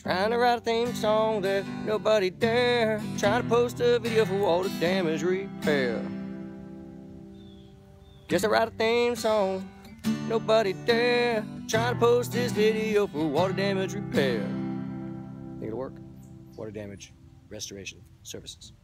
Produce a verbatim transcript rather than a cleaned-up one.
Trying to write a theme song that nobody dare. Trying to post a video for water damage repair. Guess I write a theme song, nobody dare. Trying to post this video for water damage repair. Think it'll work? Water damage restoration services.